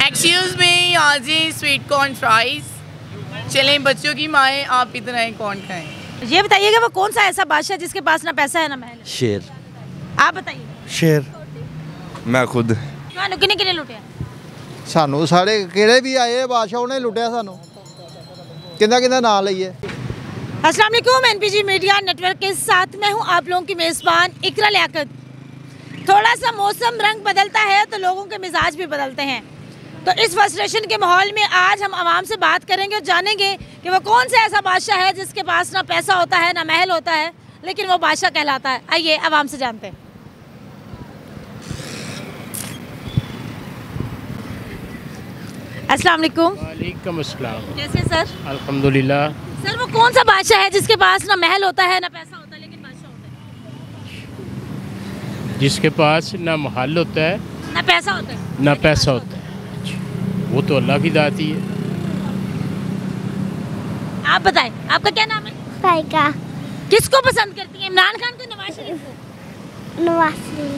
Excuse me, आज ही sweet corn fries. चलें बच्चों की माएँ, आप इधर आए, कौन खाएं? ये बताइएगा वो कौन सा ऐसा बादशाह जिसके पास ना पैसा है ना महल है? शेर। आप बताइए। शेर। मैं खुद। ਤੁਹਾਨੂੰ ਕਿਨੇ ਕਿਨੇ ਲੁੱਟਿਆ? ਸਾਨੂੰ ਸਾਰੇ ਕਿਹੜੇ ਵੀ ਆਏ ਬਾਦਸ਼ਾਹ ਉਹਨੇ ਲੁੱਟਿਆ ਸਾਨੂੰ। किंदा किंदा ना लइए। अस्सलाम वालेकुम, एनपीजी मीडिया नेटवर्क के साथ मैं हूँ आप लोगों की मेज़बान इकरा लियाकत। थोड़ा सा मौसम रंग बदलता है तो लोगों के मिजाज भी बदलते हैं। तो इस फ्रस्ट्रेशन के माहौल में आज हम आवाम से बात करेंगे और जानेंगे कि वो कौन सा ऐसा बादशाह है जिसके पास ना पैसा होता है ना महल होता है, लेकिन वो बादशाह कहलाता है। आइए आवाम से जानते हैं। अस्सलाम वालेकुम। वालेकुम अस्सलाम। कैसे सर? अल्हम्दुलिल्लाह। सर वो कौन सा बादशाह है जिसके पास ना महल होता है ना पैसा होता है, लेकिन बादशाह होता है? जिसके पास ना महल होता है ना पैसा होता है, ना पैसा होता है, वो तो अल्लाह की दाती है। आप बताएं, आपका क्या नाम है? फाइका। किसको पसंद करती हैं, इमरान खान को नवाज शरीफ को? नवाज शरीफ।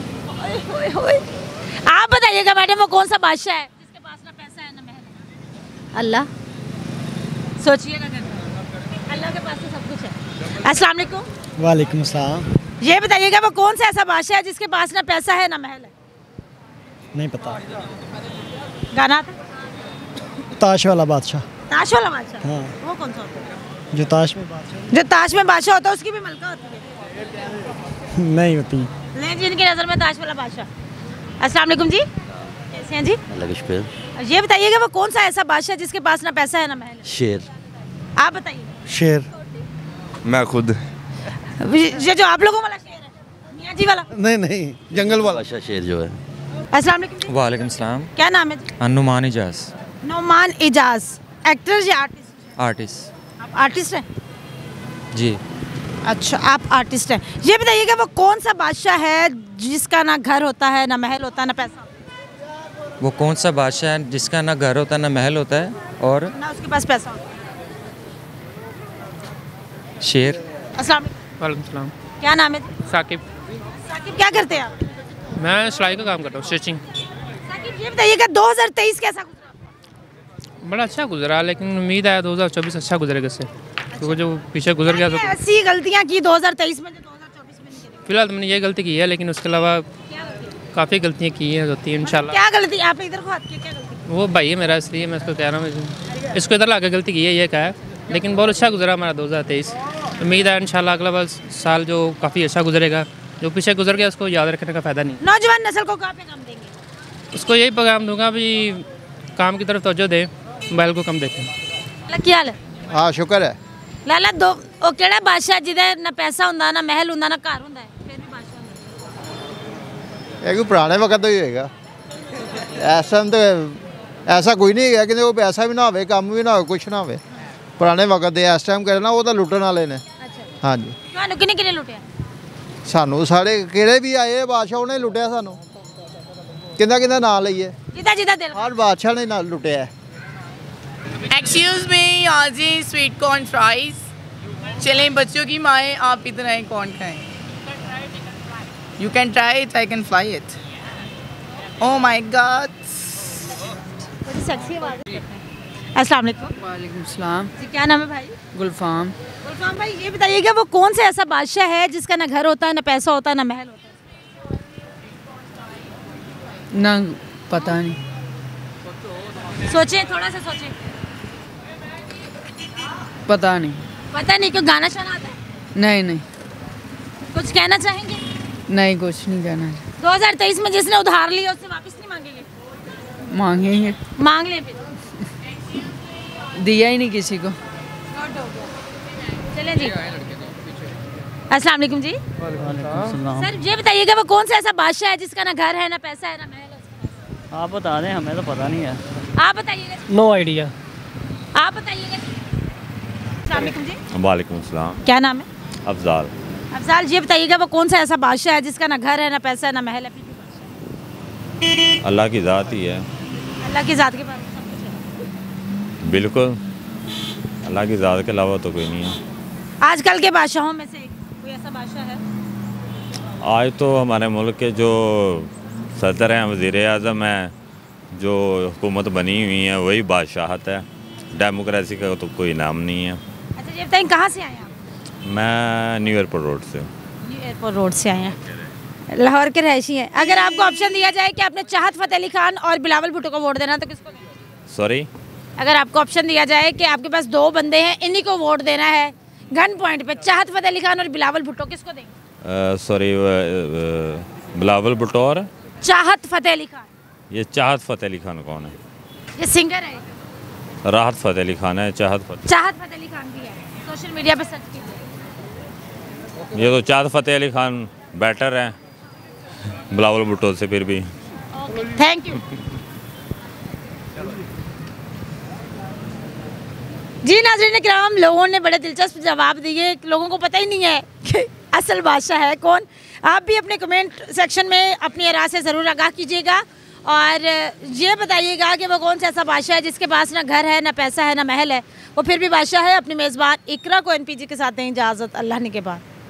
आप बताइएगा मैडम वो कौन सा बादशाह है जिसके पास ना पैसा है ना महल है? अल्लाह। सोचिएगा करके। अल्लाह के पास तो सब कुछ है। अस्सलाम वालेकुम। वालेकुम सलाम। ये बताइएगा वो कौन सा ऐसा बादशाह है जिसके पास ना पैसा है ना महल है? नहीं पता। गाना था ताश वाला बादशाह। ताश वाला बादशाह। हाँ। वो कौन सा होता है? जो ताश में बादशाह जो ताश में बादशाह होता है उसकी भी मलका होती है? नहीं होती। नहीं, जिनकी नज़र में ताश वाला बादशाह। अस्सलाम वालेकुम जी, कैसे हैं जी? अल्लाह के शुक्र। ये बताइएगा वो कौन सा ऐसा बादशाह जिसके पास ना पैसा है ना महल है? शेर। आप बताइए। शेर। मैं खुद। ये जो आप लोगों वाला शेर है, मियाँ जी वाला? नहीं नहीं, जंगल वाला। बादशाह शेर जो है। अस्सलाम वालेकुम जी। वालेकुम सलाम। क्या नाम है जी? नुमान इजाज। नोमान इजाज। एक्टर या आर्टिस्ट? आर्टिस्ट। आप आर्टिस्ट हैं? जी। अच्छा, आप आर्टिस्ट हैं। ये बताइएगा वो कौन सा बादशाह है जिसका ना घर होता है ना महल होता है ना पैसा? वो कौन सा बादशाह है जिसका ना घर होता है ना महल होता है और ना उसके पास पैसा होता है? शेर। अस्सलाम वालेकुम सलाम। क्या नाम है जी? साकिब। साकिब, क्या करते हैं आप? मैं सिलाई का काम करता हूँ, स्टिचिंग। साकिब ये बताइएगा 2023 कैसा गुजरा? बड़ा अच्छा गुजरा, लेकिन उम्मीद है 2024 अच्छा गुजरेगा इससे, क्योंकि जो पीछे गुजर गया तो ऐसी गलतियाँ की 2023 में जो 2024 में नहीं करी। फिलहाल मैंने ये गलती की है, लेकिन उसके अलावा क्या गलती? काफ़ी गलतियाँ की हैं, होती हैं इंशाल्लाह। क्या गलती? आप इधर को हाथ किया, क्या गलती? वो भाई है मेरा, इसलिए मैं इसको कह रहा हूँ, इसको इधर लाकर गलती की है, ये कहा है। लेकिन बहुत अच्छा गुजरा हमारा 2023। उम्मीद है इंशाल्लाह अगला साल जो काफ़ी अच्छा गुजरेगा। जो पीछे गुजर गया उसको याद रखने का फ़ायदा नहीं। नौजवान नस्ल को कहाँ पे काम देंगे? उसको यही पैगाम दूंगा भी काम की तरफ तवज्जो दें, मोबाइल को कम देखें। क्या हाल है? हाँ शुक्र है। लाला दो ਉਹ ਕਿਹੜਾ ਬਾਦਸ਼ਾਹ ਜਿਹਦੇ ਨਾ ਪੈਸਾ ਹੁੰਦਾ ਨਾ ਮਹਿਲ ਹੁੰਦਾ ਨਾ ਘਰ ਹੁੰਦਾ ਹੈ ਫਿਰ ਵੀ ਬਾਦਸ਼ਾਹ ਹੁੰਦਾ? ਇਹ ਕੋਈ ਪੁਰਾਣੇ ਵਕਤ ਦਾ ਹੀ ਹੋਏਗਾ। ਇਸ ਟਾਈਮ ਤੇ ਐਸਾ ਕੋਈ ਨਹੀਂ ਹੈਗਾ ਕਿ ਉਹ ਪੈਸਾ ਵੀ ਨਾ ਹੋਵੇ, ਕੰਮ ਵੀ ਨਾ ਹੋਵੇ, ਕੁਛ ਨਾ ਹੋਵੇ। ਪੁਰਾਣੇ ਵਕਤ ਦੇ ਇਸ ਟਾਈਮ ਕਰਨਾ ਉਹ ਤਾਂ ਲੁੱਟਣ ਵਾਲੇ ਨੇ। ਅੱਛਾ, ਹਾਂਜੀ। ਤੁਹਾਨੂੰ ਕਿਨੇ ਕਿਨੇ ਲੁੱਟਿਆ? ਸਾਨੂੰ ਸਾਰੇ ਕਿਹੜੇ ਵੀ ਆਏ ਬਾਦਸ਼ਾਹ ਉਹਨੇ ਲੁੱਟਿਆ ਸਾਨੂੰ। ਕਿੰਦਾ ਕਿੰਦਾ ਨਾਂ ਲਈਏ। ਜਿਹਦਾ ਜਿਹਦਾ ਦਿਲ। ਹਰ ਬਾਦਸ਼ਾਹ ਨੇ ਨਾਲ ਲੁੱਟਿਆ। एक्सक्यूज मी, आज ही स्वीट कॉर्न फ्राइज। चलें बच्चों की माएँ, आप इधर आए, कौन खाएं? You can try it, I can fly it. Oh my god. बड़ी सेक्सी आवाज़ है। अस्सलाम वालेकुम। वालेकुम सलाम। जी क्या नाम है भाई? गुलफाम। गुलफाम भाई ये बताइएगा वो कौन सा ऐसा बादशाह है जिसका ना घर होता है ना पैसा होता है ना महल होता है? ना पता नहीं। सोचें, थोड़ा सा सोचें। पता नहीं। पता नहीं, क्यों गाना शाना आता है? नहीं नहीं कुछ कहना चाहेंगे? नहीं, कुछ नहीं कहना। 2023 में जिसने उधार लिया उससे वापस नहीं मांगेंगे? मांगेंगे। मांग लें फिर। दिया ही नहीं किसी को। चलें जी। अस्सलाम वालेकुम जी। सर ये बताइएगा वो कौन सा ऐसा बादशाह है जिसका ना घर है ना पैसा है ना महल है? आप बता दें, हमें तो पता नहीं है। आप बताइएगा। No idea. आप बताइएगा। अस्सलाम वालेकुम जी। वालेकुम सलाम। क्या नाम है? अफजाल। अफजाल ये बताइएगा वो कौन सा ऐसा बादशाह है जिसका ना घर है ना पैसा है ना महल है? अल्लाह की ज़ात ही है। अल्लाह की ज़ात के बारे में सब कुछ है। बिल्कुल, अल्लाह की ज़ात के अलावा तो कोई नहीं है। आजकल के बादशाहों में से कोई ऐसा बादशाह है? आज तो हमारे मुल्क के जो सदर हैं, वज़ीर आज़म हैं, जो हुकूमत बनी हुई है वही बादशाहत है, डेमोक्रेसी का तो कोई नाम नहीं है। अच्छा ये बताएं कहाँ से आए हैं आप? मैं न्यू एयरपोर्ट रोड से। न्यू एयरपोर्ट रोड से आए हैं, लाहौर के रहायशी हैं। अगर आपको ऑप्शन दिया जाए कि आपने चाहत फ़तेह अली खान और बिलावल भुट्टो को वोट देना तो किसको देंगे? सॉरी, अगर आपको ऑप्शन दिया जाए कि आपके पास दो बंदे हैं, इन्हीं को वोट देना है गन पॉइंट पे, चाहत फ़तेह अली खान और बिलावल भुट्टो, किसको देंगे? सॉरी, बिलावल भुट्टो और चाहत फ़तेह अली खान। ये चाहत फ़तेह अली खान कौन है? ये सिंगर है, राहत फ़तेह अली खान है। चाहत फ़तेह अली खान भी है, सोशल मीडिया पे सर्च कीजिए। ये तो चाहत फ़तेह अली खान बेटर है बिलावल भुट्टो से फिर भी। Thank you. जी नाज़रीन किराम, लोगों ने बड़े दिलचस्प जवाब दिए। लोगों को पता ही नहीं है कि असल बादशाह है कौन। आप भी अपने कमेंट सेक्शन में अपनी राय से ज़रूर आगाह कीजिएगा और ये बताइएगा कि वो कौन सा ऐसा बादशाह है जिसके पास ना घर है, ना पैसा है, ना महल है, वो फिर भी बादशाह है। अपनी मेज़बान इकरा को NPG के साथ दें इजाज़त। अल्लाह ने के बाद।